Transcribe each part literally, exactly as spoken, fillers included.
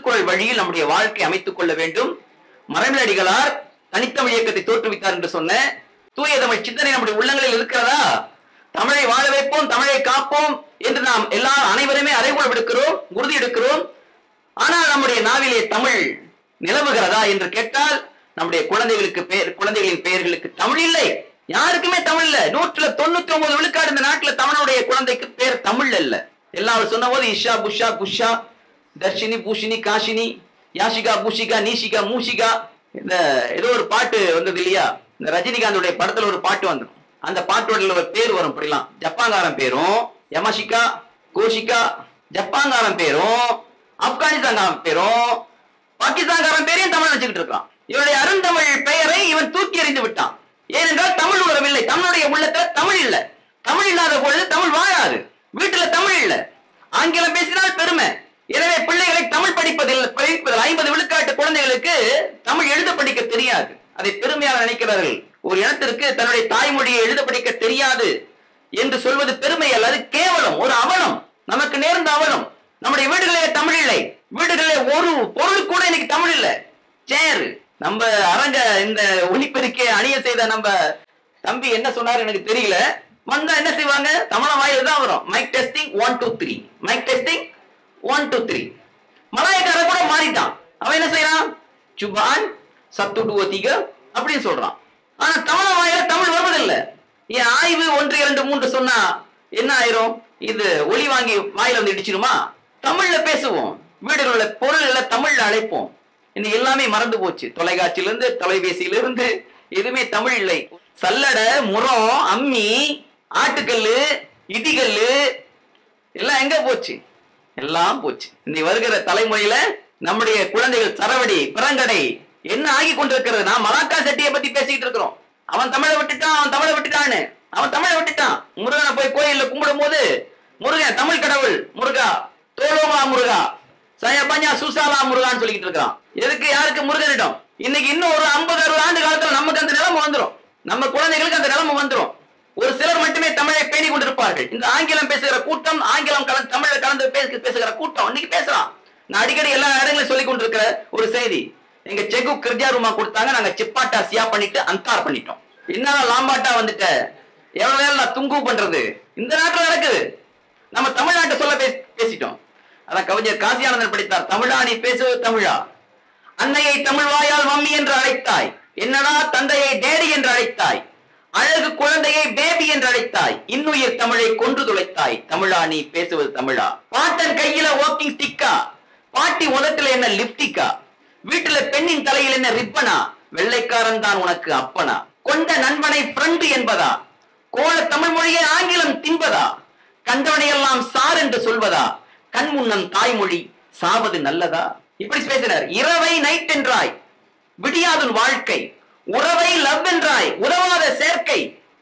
திருக்குறள் வழியில் நம்முடைய வாழ்க்கை அமைத்துக் கொள்ள வேண்டும். மறைமலடிகளார் தனித்தமிழ் இயக்கத்தை தோற்றுவித்தார் என்று சொன்ன தூய தமிழ் சிந்தனை நம்முடைய உள்ளங்களில் இருக்கிறதா? தமிழை வாழ வைப்போம், தமிழை காப்போம் என்று நாம் எல்லா அனைவருமே அறைகூட விடுக்கிறோம், உறுதி எடுக்கிறோம். ஆனால் நம்முடைய நாவிலே தமிழ் நிலவுகிறதா என்று கேட்டால் நம்முடைய குழந்தைகளுக்கு பெயர் குழந்தைகளின் பெயர்களுக்கு தமிழ் இல்லை. யாருக்குமே தமிழ் இல்ல. நூற்றுல தொண்ணூத்தி ஒன்பது விழுக்காடு இந்த நாட்டுல தமிழுடைய குழந்தைக்கு பேர் தமிழ் இல்ல. எல்லாரும் சொன்ன போது இஷா, புஷா, குஷா, தர்ஷினி, பூஷினி, காஷினி, யாஷிகா, பூஷிகா, நீஷிகா, மூஷிகா, இந்த ஏதோ ஒரு பாட்டு வந்தது இல்லையா? இந்த ரஜினிகாந்துடைய படத்துல ஒரு பாட்டு வந்துடும். அந்த பாட்டோட ஒரு பேர் வரும். இப்படிலாம் ஜப்பாங்காரன் பேரும் யமஷிகா, கோஷிகா, ஜப்பாங்காரன் பேரும் ஆப்கானிஸ்தான் பேரும் பாகிஸ்தான்காரன் பேரையும் தமிழ் வச்சுக்கிட்டு இருக்கான். இவருடைய அருந்தமிழ் பெயரை இவன் தூக்கி எறிந்து விட்டான். ஏனென்றால் தமிழ் உறவில்லை. தமிழுடைய உள்ளத்துல தமிழ் இல்ல. தமிழ் இல்லாத பொழுது தமிழ் வாழாது. வீட்டுல தமிழ் இல்ல. ஆங்கிலம் பேசினால் பெருமை. எனவே பிள்ளைகளை தமிழ் படிப்பதில் படிப்பதில் ஐம்பது விழுக்காட்டு குழந்தைகளுக்கு தமிழ் எழுத படிக்க தெரியாது. அதை பெருமையாக நினைக்கிறார்கள். ஒரு இனத்திற்கு தன்னுடைய தாய்மொழியை எழுத படிக்க தெரியாது என்று சொல்வது பெருமை அல்ல, அது கேவலம், ஒரு அவலம். நமக்கு நேர்ந்த அவலம். நம்முடைய வீடுகளிலே தமிழ் இல்லை. வீடுகளிலே ஒரு பொருள் கூட இன்னைக்கு தமிழ் இல்ல. சேர் நம்ம அரங்க இந்த ஒலிபெருக்கே அணிய செய்த நம்ம தம்பி என்ன சொன்னாரு எனக்கு தெரியல. வந்தா என்ன செய்வாங்க? தமிழ வாயில தான் வரும். Mic testing one two three, mic testing one two three. மலாயக்கார கூட மாறிட்டான். அவன் என்ன செய்யறான்? சுபான் சத்துடுவதிக அப்படின்னு சொல்றான். ஆனா தமிழ வாயில தமிழ் வருவதில்லை. என் ஆய்வு ஒன்று இரண்டு மூன்று சொன்னா என்ன ஆயிரும்? இது ஒலி வாங்கி வாயில வந்து இடிச்சிருமா? தமிழ்ல பேசுவோம். வீடுகள பொருள்களை தமிழ்ல அழைப்போம். இன்னைக்கு எல்லாமே மறந்து போச்சு. தொலைக்காட்சியிலிருந்து தொலைபேசியிலிருந்து எதுவுமே தமிழ் இல்லை. சல்லட, முறம், அம்மி, ஆட்டுக்கல்லு, இடிகல்லு எல்லாம் எங்க போச்சு? எல்லாம் போச்சு. இன்னைக்கு வருகிற தலைமுறையில நம்முடைய குழந்தைகள் சரவடி, பிறங்கடை என்ன ஆகி கொண்டிருக்கிறது? நான் மலாக்கா செட்டியை பத்தி பேசிட்டு இருக்கிறோம். அவன் தமிழை விட்டுட்டான், அவன் தமிழை விட்டுட்டான்னு. அவன் தமிழை விட்டுட்டான். முருகனை போய் கோயில்ல கும்பிடும் போது முருகன் தமிழ் கடவுள், முருகா தோலோமா முருகா, சயபஞ்சா சுசாலா முருகான்னு சொல்லிட்டு இருக்கிறான். எதுக்கு? யாருக்கு? முருகனிடம். இன்னைக்கு இன்னும் ஒரு ஐம்பது அறுபது ஆண்டு காலத்துல நமக்கு அந்த நிலைமை வந்துடும். நம்ம குழந்தைகளுக்கு அந்த நிலைமை வந்துடும். ஒரு சிலர் மட்டுமே தமிழை பேணி கொண்டிருப்பார்கள். இந்த ஆங்கிலம் பேசுகிற கூட்டம், ஆங்கிலம் கலந்து தமிழை கலந்து பேசுகிற கூட்டம் இன்னைக்கு பேசலாம். நான் அடிக்கடி எல்லா இடங்களையும் சொல்லிக் கொண்டிருக்கிற ஒரு செய்தி. எங்க செகு கிர்ஜா ரூமா கொடுத்தாங்க, நாங்க சிப்பாட்டா சியா பண்ணிட்டு அந்தார் பண்ணிட்டோம். என்ன லாம்பாட்டா வந்துட்ட, எவ்வளவு நேரம் நான் துங்கு பண்றது? இந்த நாட்டுல நடக்குது. நம்ம தமிழ்நாட்டை சொல்ல பேசிட்டோம். அதான் கவிஞர் காசியானந்தன் படித்தார். தமிழா நீ பேசுவது தமிழா, அன்னையை தமிழ் வாயால் மம்மி என்று அழைத்தாய், என்னடா தந்தையை டேடி என்று அழைத்தாய், அழகு குழந்தையை பேபி என்று அழைத்தாய், இன்னுயிர் தமிழை கொன்று துளைத்தாய், தமிழா நீ பேசுவது தமிழா. பாட்டன் கையில வாக்கிங் ஸ்டிக்கா, பாட்டி உதட்டுல என்ன லிப்டிக்கா, வீட்டுல பெண்ணின் தலையில் என்ன ரிப்பனா, வெள்ளைக்காரன் தான் உனக்கு அப்பனா, கொண்ட நண்பனை ஃப்ரெண்டு என்பதா, கோல தமிழ் மொழியை ஆங்கிலம் தின்பதா, கண்டவனையெல்லாம் சார் என்று சொல்வதா, கண் முன்னம் தாய்மொழி சாவது நல்லதா? இப்படி பேசினார். இரவை நைட் என்றாய், விடியாதுன் வாழ்க்கை, உறவை லவ் என்றாய், உறவாத சேர்க்கை,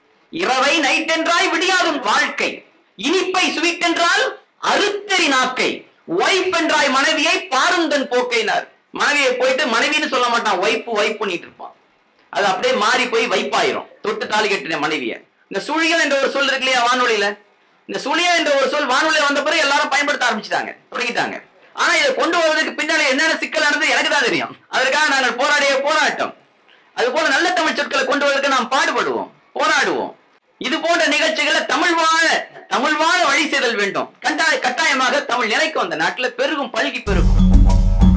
இரவை நைட் என்றாய், விடியாதுன் வாழ்க்கை, இனிப்பை ஸ்வீட் என்றால் அறுத்தறி நாக்கை, ஒய்ஃப் என்றாய் மனைவியை பாருந்தன் போக்கைனார். மனைவியை போயிட்டு மனைவின்னு சொல்ல மாட்டான், ஒய்ஃப் ஒய்ஃப் பண்ணிட்டு இருப்பான். அது அப்படியே மாறி போய் வைப்பாயிரும். தொட்டு தாலி கட்டின மனைவிய. இந்த சுழியல் என்ற ஒரு சொல் இருக்கு இல்லையா வானொலியில, இந்த சுழியல் என்ற ஒரு சொல் வானொலியில வந்த பிறகு எல்லாரும் பயன்படுத்த ஆரம்பிச்சுட்டாங்க, தொடங்கிட்டாங்க. ஆனா இதை கொண்டு வருவதற்கு பின்னாடி என்னென்ன சிக்கல் ஆனது எனக்கு தான் தெரியும். அதற்காக நாங்கள் போராடிய போராட்டம். அது போல நல்ல தமிழ் சொற்களை கொண்டு வருவதற்கு நாம் பாடுபடுவோம், போராடுவோம். இது போன்ற நிகழ்ச்சிகளை தமிழ் வாழ தமிழ் வாழ வழி செய்தல் வேண்டும். கட்டாய கட்டாயமாக தமிழ் நிலைக்கு வந்த நாட்டில் பெருகும், பல்கி பெருகும்.